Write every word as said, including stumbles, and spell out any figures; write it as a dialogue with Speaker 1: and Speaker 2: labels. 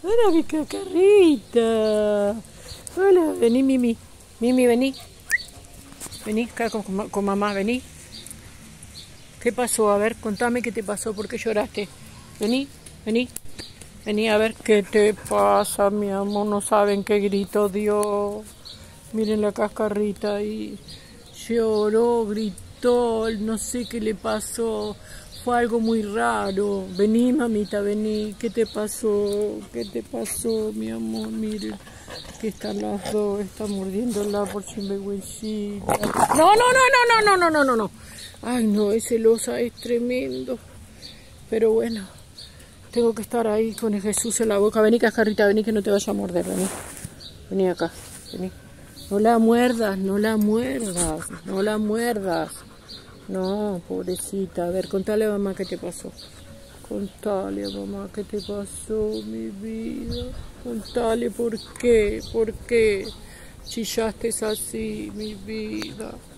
Speaker 1: Hola, mi cacarrita. Hola, vení, Mimi. Mimi, vení. Vení acá con, con mamá, vení. ¿Qué pasó? A ver, contame qué te pasó, por qué lloraste. Vení, vení. Vení a ver qué te pasa, mi amor. No saben qué grito dio. Miren la cascarrita ahí. Lloró, gritó, no sé qué le pasó. Fue algo muy raro. Vení, mamita, vení. ¿Qué te pasó? ¿Qué te pasó, mi amor? Mire, que están las dos. Están mordiéndola por sinvergüencita. No, no, no, no, no, no, no, no, no. Ay, no, ese losa es tremendo. Pero bueno, tengo que estar ahí con el Jesús en la boca. Vení, cascarrita, vení que no te vaya a morder. Vení, vení acá, vení. No la muerdas, no la muerdas, no la muerdas. No, pobrecita. A ver, contale a mamá qué te pasó. Contale a mamá qué te pasó, mi vida. Contale por qué, por qué chillaste así, mi vida.